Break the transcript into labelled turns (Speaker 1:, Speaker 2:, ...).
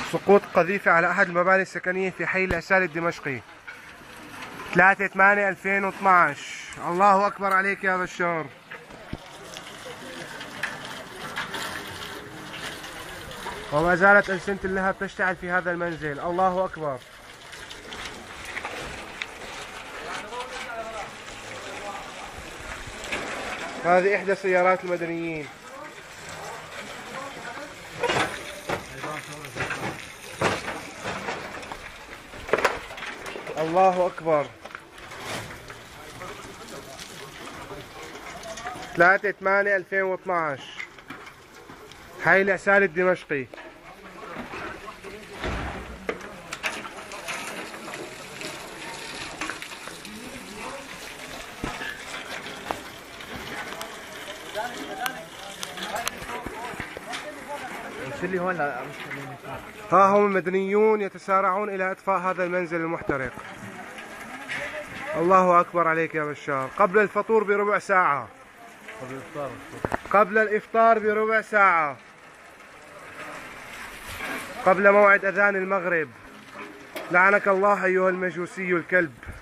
Speaker 1: سقوط قذيفة على أحد المباني السكنية في حي الأسالي الدمشقي 3/8/2012. الله أكبر عليك يا بشار. وما زالت ألسنة اللهب تشتعل في هذا المنزل. الله أكبر. هذه إحدى سيارات المدنيين. الله أكبر. 3/8/2012 حي الأسالي الدمشقي. ها هم المدنيون يتسارعون إلى إطفاء هذا المنزل المحترق. الله أكبر عليك يا بشار. قبل الفطور بربع ساعة. قبل الإفطار بربع ساعة. قبل موعد أذان المغرب. لعنك الله أيها المجوسي الكلب.